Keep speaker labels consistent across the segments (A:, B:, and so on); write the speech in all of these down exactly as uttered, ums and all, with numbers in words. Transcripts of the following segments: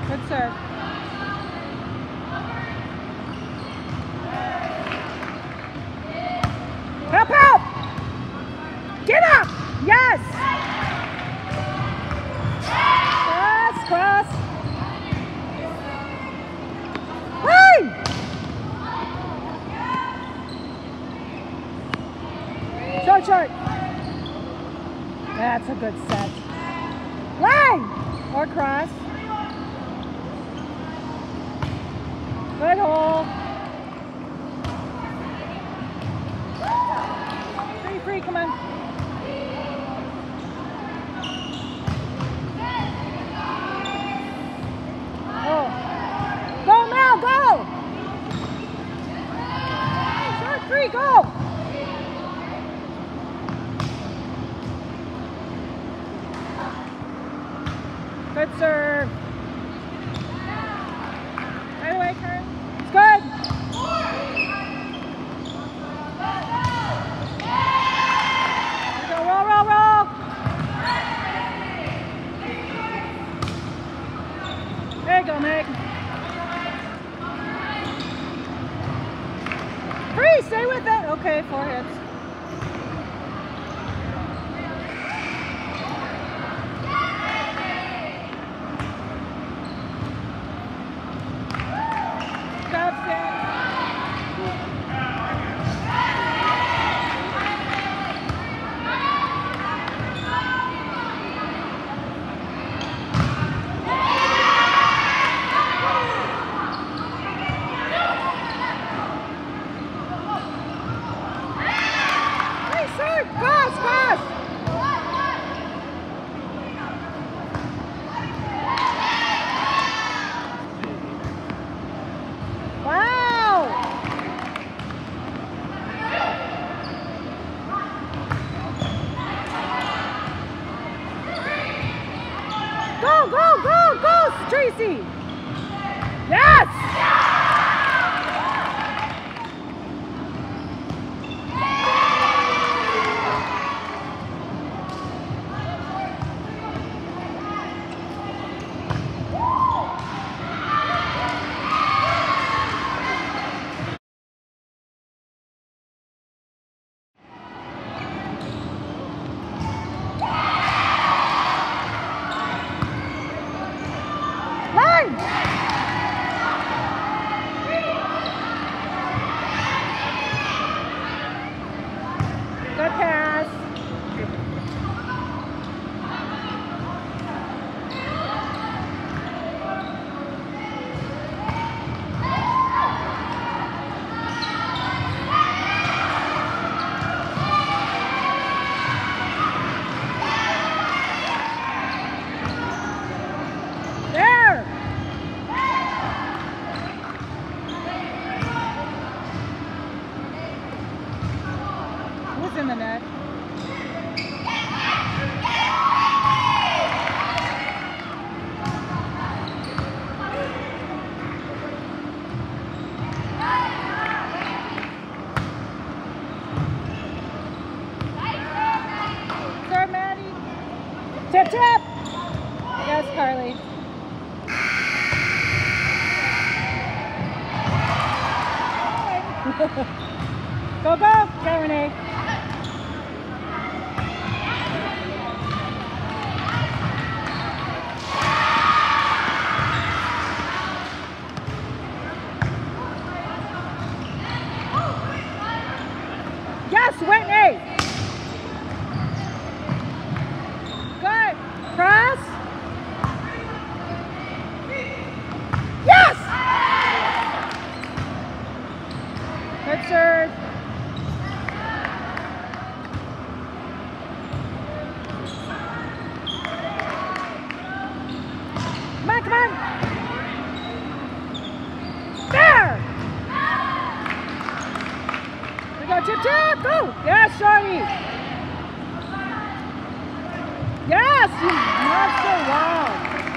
A: Good serve. Help, help! Get up! Yes! Cross, cross. Hey! Short, short. That's a good set. Line! Or cross. Good hole. Free, free, come on. Oh. Go, Mel, go! Short, free, go! Good serve. Right away, Kurt. It's good. Go, roll, roll, roll. There you go, Meg. Free, stay with it. Okay, four hits. Go, go, go, go, Tracy! Yes! Good pass. There. Who's in the net? Serve, Maddie. Tip, tip. Yes, Carly. Go, go. Go, Renee. Yes, Whitney. Good. Cross. Yes. Good serve. Come on, come on. There. We go, tip, tip, go. Yes, Shorty. Yes, you marched so well.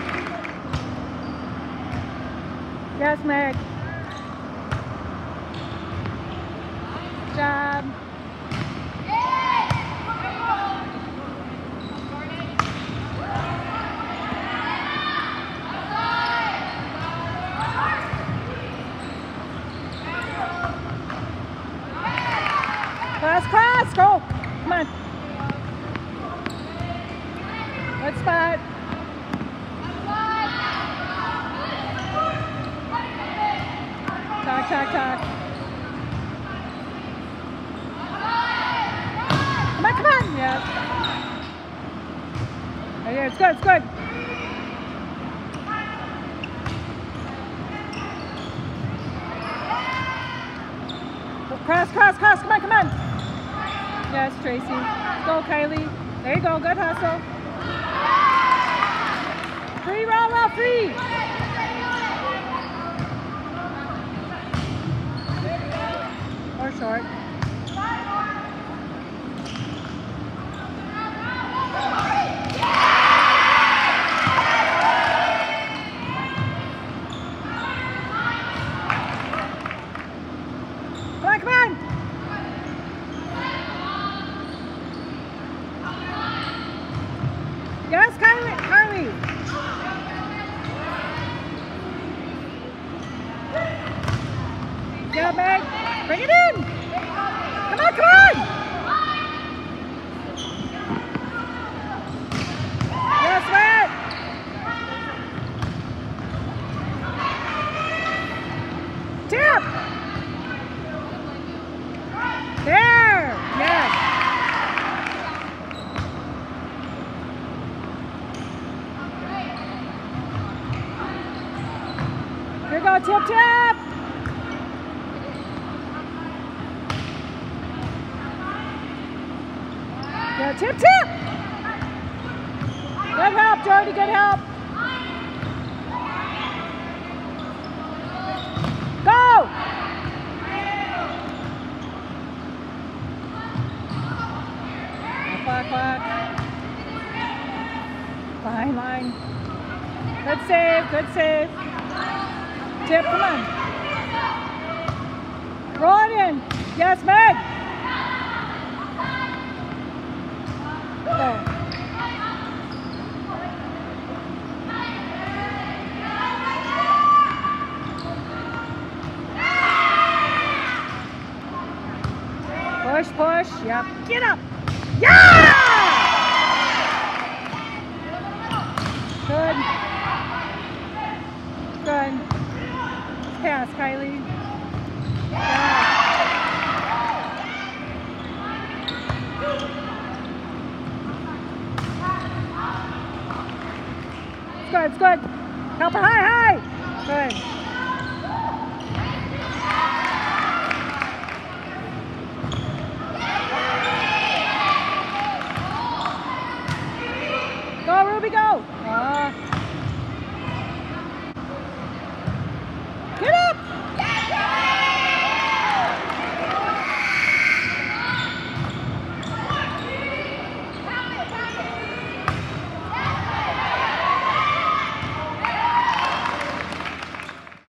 A: Yes, Meg. Good job. tack, tack. Come on, come on. Yes. Right here. It's good. It's good. Cross, cross, cross. Come on, come on. Yes, Tracy. Go, Kylie. There you go. Good hustle. Free roll out, free. Or short. Come on, come on. Yes, Kylie. Kylie. Yeah, Meg. Bring it in. Come on, come on. Yes, Matt. Tip. There. Yes. Here we go, tip, tip. Yeah, tip, tip. Good help, Jordy, good help. Go. Quack, quack. Fine line. Good save, good save. Tip, come on. Roll it in. Yes, Meg. Go. Push, push. Yep. Get up. Yeah! Good. Good. Pass, Kylie. Yeah. It's good, it's good. Help her high, high. Good.